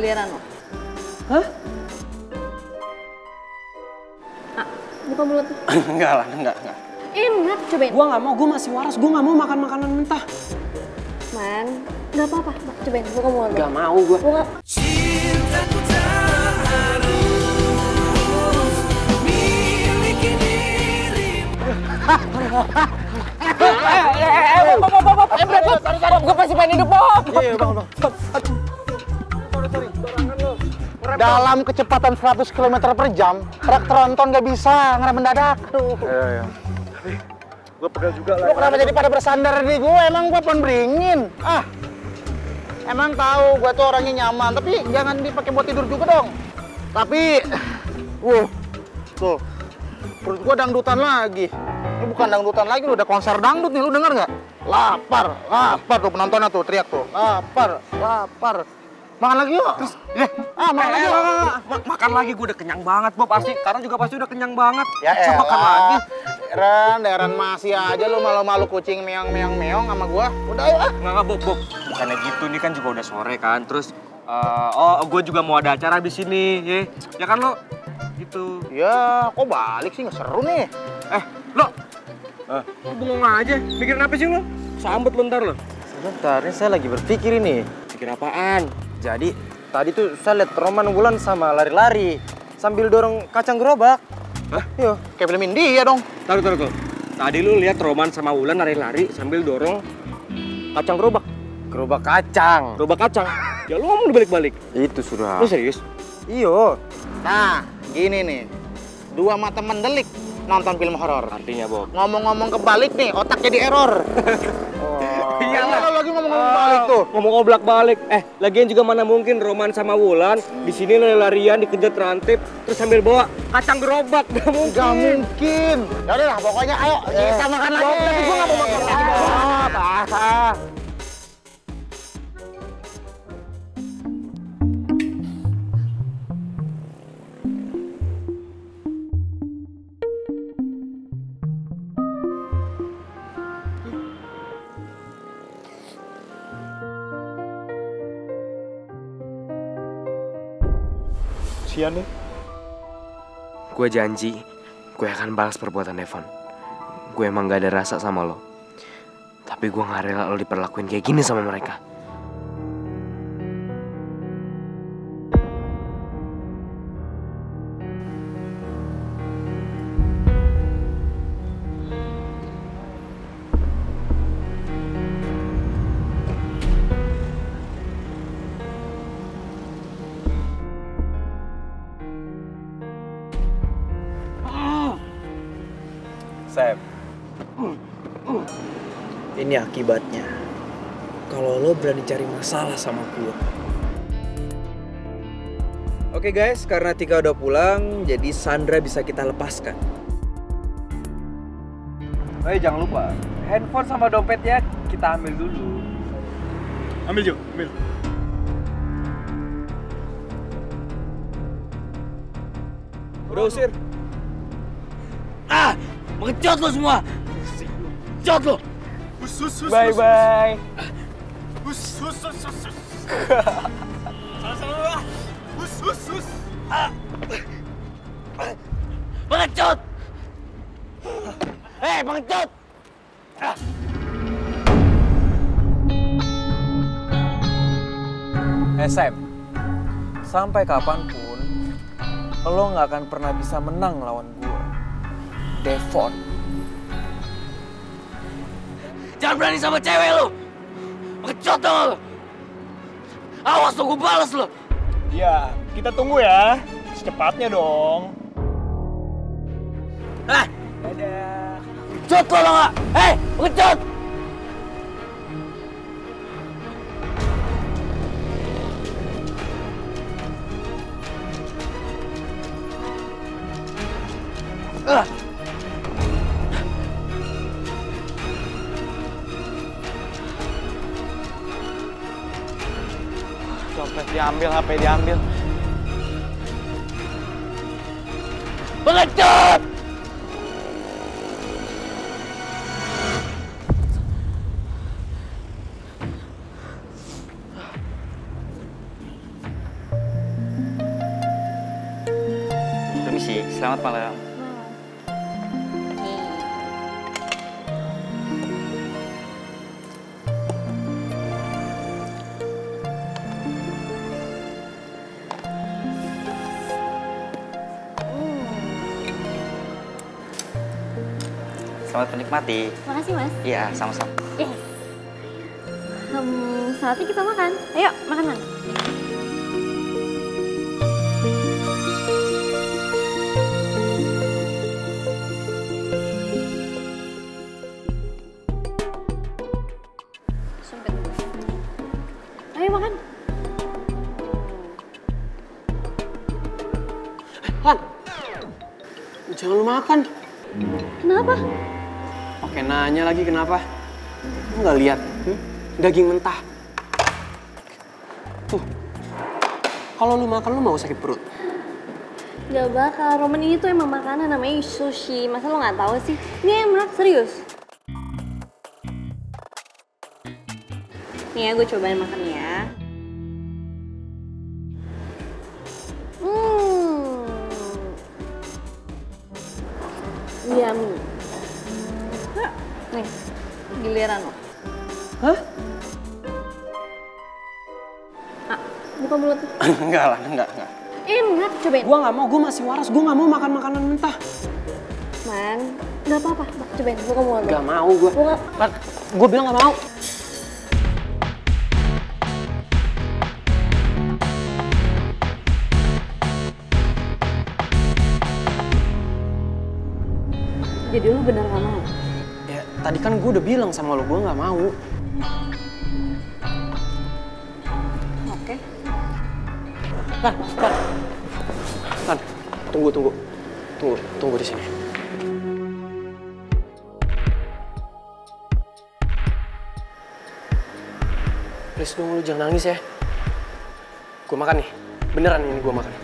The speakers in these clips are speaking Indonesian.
giliran lo. Hah? Ah, buka mulut. Enggak lah, enggak. Enak, cobain. Gua nggak mau, gua masih waras. Gua nggak mau makan makanan mentah. Man, nggak apa-apa. Cobain, buka mulut. Nggak mau gua. Buka. Cintaku tak harus miliki dirimu. Gue pasti pengen hidup, Bob. Iya, bang. Dalam kecepatan 100 km per jam, truk tronton nggak bisa ngerem mendadak. Aduh. Iya. Tapi gue pegal juga lah. Lu kenapa jadi pada bersandar di gue? Emang gue pohon beringin. Emang tahu gue tuh orangnya nyaman, tapi jangan dipakai buat tidur juga dong. Tapi, tuh, perut gue dangdutan lagi. Ini bukan dangdutan lagi, udah konser dangdut nih, lu denger nggak? Lapar tuh penontonnya tuh, teriak tuh. Lapar. Makan lagi yuk. Terus, makan lagi yuk. Makan lagi, gue udah kenyang banget, Bob. Pasti, karena juga pasti udah kenyang banget. Ya Bisa makan lagi. Deran masih aja lu malu-malu kucing meong sama gua. Udah ayo Nggak, Bob. Bukannya gitu, ini kan juga udah sore kan. Terus, gue juga mau ada acara di sini, ya kan lo? Gitu. Ya, kok balik sih, nggak seru nih. Lo bengong aja. Mikirin apa sih lo? Sambut lo ntar lo. Sebentar, ini saya lagi berpikir ini. Pikir apaan? Jadi, tadi tuh saya lihat Roman Wulan sama lari-lari. Sambil dorong kacang gerobak. Hah? Iya. Kayak film India dong. Taruh. Tadi lu lihat Roman sama Wulan lari-lari sambil dorong kacang gerobak. Gerobak kacang. Gerobak kacang. Ya lu ngomong dibalik-balik. Itu sudah. Lu serius? Iyo. Nah, gini nih. Dua mata mendelik nonton film horor. Artinya, Bob. Ngomong-ngomong kebalik nih, otak jadi error. Iyalah. Kalau lagi ngomong-ngomong balik tuh. Ngomong oblak-balik. Lagian juga mana mungkin Roman sama Wulan di sini lari-larian dikejar terantip terus sambil bawa kacang gerobak. Gak mungkin. Gak mungkin. Ya udah lah, pokoknya ayo kita makan lagi. Tapi gua nggak mau makan lagi. Sian nih. Gue janji, gue akan balas perbuatan Devon. Gue emang gak ada rasa sama lo. Tapi gue gak rela lo diperlakuin kayak gini sama mereka. Sam. Ini akibatnya. Kalau lo berani cari masalah sama gue. Oke guys, karena Tika udah pulang, jadi Sandra bisa kita lepaskan. Jangan lupa, handphone sama dompetnya kita ambil dulu. Ambil, Jo. Ambil. Udah usir. Mengecut lo semua. Mengecut lo. Bye-bye. Mengecut. Mengecut. Sam, sampai kapanpun lo nggak akan pernah bisa menang lawan gue, Devon. Jangan berani sama cewek lo. Mengecut dong lo. Awas lo, gue balas lo. Ya, kita tunggu ya. Secepatnya dong. Dadah. Mengecut lo nggak? Mengecut. Dompet diambil, HP diambil. Mengecut. Permisi, selamat malam. Selamat menikmati. Makasih, Mas. Iya, sama-sama. Yes. Saatnya kita makan. Ayo, makan, Man. Sempit. Ayo makan. Lan, jangan lu makan. Kenapa? Oke, nanya lagi kenapa? Lu nggak lihat? Daging mentah. Tuh, kalau lu makan lu mau sakit perut. Gak bakal. Roman ini tuh emang makanan namanya sushi. Masa lo nggak tahu sih? Ini enak, serius. Nih ya, gue cobain makan ya. Yummy. Nih, giliran lo. Hah? Ah, buka mulut. Enggak lah, enggak. Enak, cobain. Gua nggak mau, gua masih waras. Gua nggak mau makan makanan mentah. Man, gak apa-apa. Cobain, buka mulut. Gak mau gua. Buka. Lan, gua bilang nggak mau. Jadi lu bener gak mau? Ya, tadi kan gua udah bilang sama lu, gua nggak mau. Oke. Lan, tunggu di sini. Please dong, lu jangan nangis ya. Gua makan nih, beneran ini gua makan.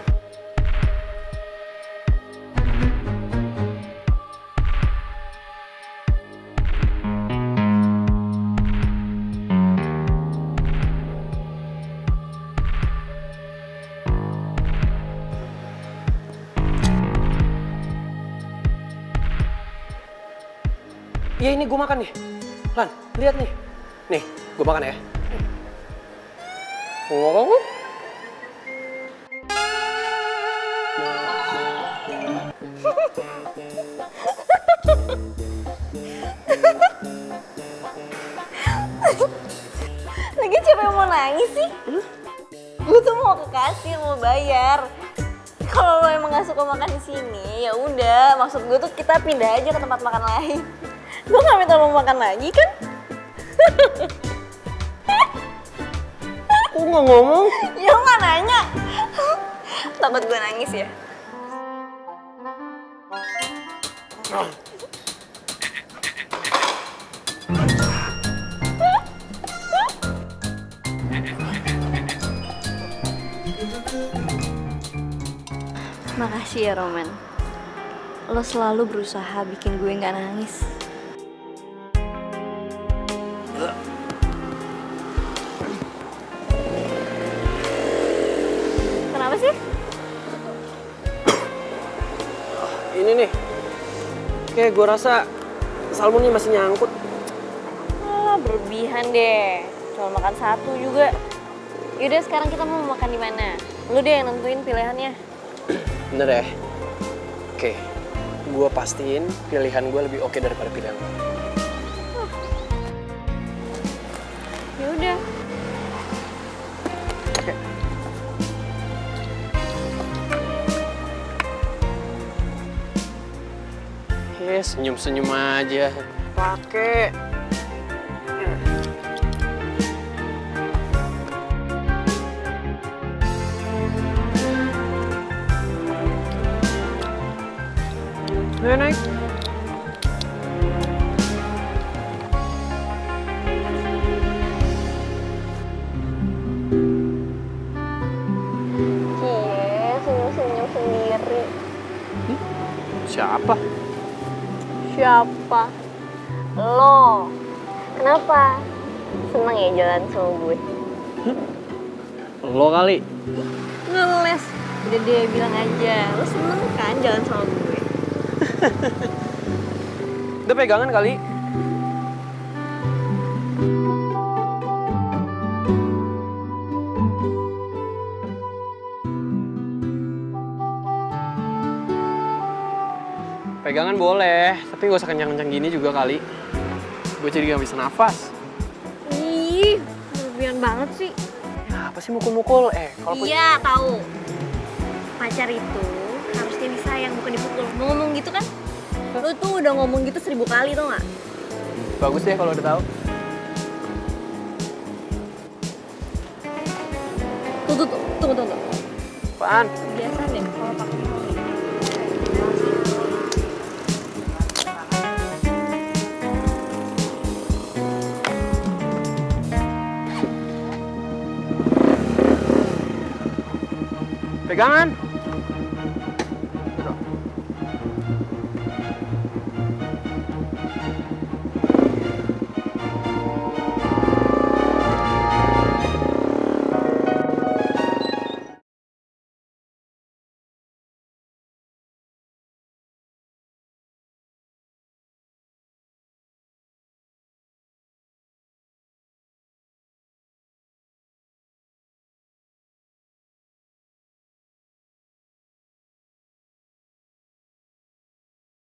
Iya ini gue makan nih. Lan, lihat nih. Nih, gue makan ya. Wow. Lagi siapa yang mau nangis sih? Lu tuh mau ke kasir, mau bayar. Kalau lo emang gak suka makan di sini, ya udah. Maksud gue tuh kita pindah aja ke tempat makan lain. Gue gak minta lo makan lagi kan? Kok nggak ngomong? Ya lo gak nanya. Takut gue nangis ya? Makasih ya Roman. Lo selalu berusaha bikin gue gak nangis. Kenapa sih? Ini nih, kayak gue rasa salmonnya masih nyangkut. Alah, berlebihan deh. Cuma makan satu juga. Yaudah sekarang kita mau makan di mana? Lu deh yang nentuin pilihannya. Bener ya? Oke, gue pastiin pilihan gue lebih oke daripada pilihan lo. Ya udah. Oke. Senyum-senyum aja. Pakai. Naik. Senyum-senyum sendiri. Siapa? Siapa? Lo. Kenapa? Seneng ya jalan sama gue? Lo kali. Ngeles. Udah deh, bilang aja. Lo seneng kan jalan sama gue? Udah pegangan kali. Pegangan boleh, tapi gak usah kencang-kencang gini juga kali. Gue jadi gak bisa nafas. Ih, berlebihan banget sih. Ya, apa sih mukul-mukul? Kalau Iya, tahu. Pacar itu harusnya disayang, bukan dipukul. Mau ngomong gitu kan? Lo tuh udah ngomong gitu 1000 kali, tau gak? bagus deh kalau udah tahu. Tunggu. Apaan? Biasa deh kalau pakai Pegangan.